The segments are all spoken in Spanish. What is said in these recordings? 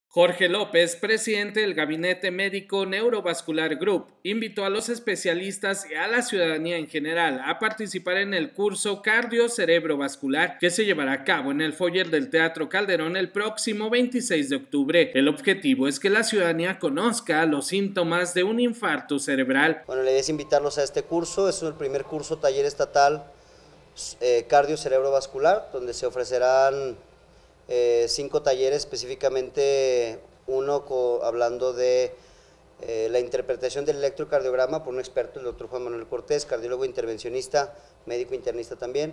Jorge López, presidente del Gabinete Médico Neurovascular Group, invitó a los especialistas y a la ciudadanía en general a participar en el curso Cardio-Cerebrovascular que se llevará a cabo en el foyer del Teatro Calderón el próximo 26 de octubre. El objetivo es que la ciudadanía conozca los síntomas de un infarto cerebral. Bueno, la idea es invitarlos a este curso. Es el primer curso taller estatal Cardio-Cerebrovascular, donde se ofrecerán 5 talleres, específicamente uno hablando de la interpretación del electrocardiograma por un experto, el doctor Juan Manuel Cortés, cardiólogo intervencionista, médico internista también,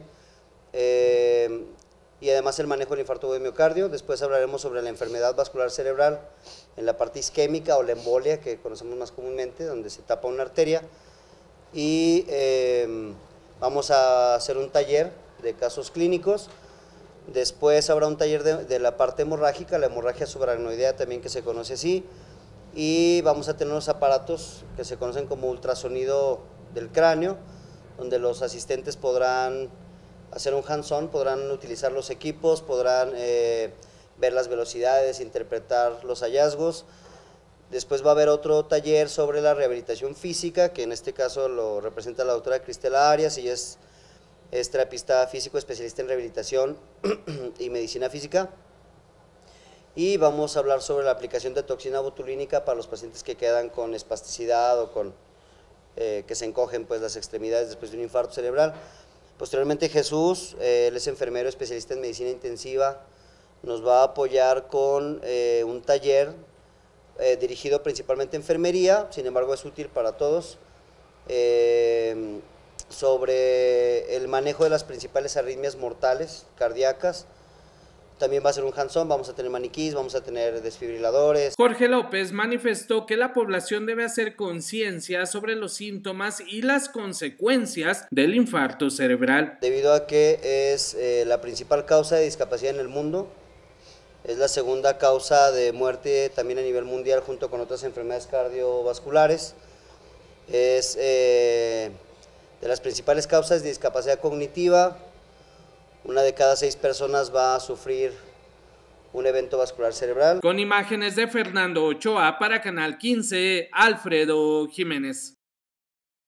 y además el manejo del infarto de miocardio. Después hablaremos sobre la enfermedad vascular cerebral en la parte isquémica o la embolia, que conocemos más comúnmente, donde se tapa una arteria, y vamos a hacer un taller de casos clínicos. Después habrá un taller de la parte hemorrágica, la hemorragia subaracnoidea también, que se conoce así, y vamos a tener unos aparatos que se conocen como ultrasonido del cráneo, donde los asistentes podrán hacer un hands-on, podrán utilizar los equipos, podrán ver las velocidades, interpretar los hallazgos. Después va a haber otro taller sobre la rehabilitación física, que en este caso lo representa la doctora Cristela Arias, y es terapista físico, especialista en rehabilitación y medicina física. Y vamos a hablar sobre la aplicación de toxina botulínica para los pacientes que quedan con espasticidad o con que se encogen pues las extremidades después de un infarto cerebral. Posteriormente Jesús, él es enfermero especialista en medicina intensiva, nos va a apoyar con un taller dirigido principalmente a enfermería, sin embargo es útil para todos, sobre el manejo de las principales arritmias mortales cardíacas. También va a ser un hands-on, vamos a tener maniquís, vamos a tener desfibriladores. Jorge López manifestó que la población debe hacer conciencia sobre los síntomas y las consecuencias del infarto cerebral. Debido a que es la principal causa de discapacidad en el mundo, es la segunda causa de muerte también a nivel mundial junto con otras enfermedades cardiovasculares, es de las principales causas de discapacidad cognitiva. 1 de cada 6 personas va a sufrir un evento vascular cerebral. Con imágenes de Fernando Ochoa para Canal 15, Alfredo Jiménez.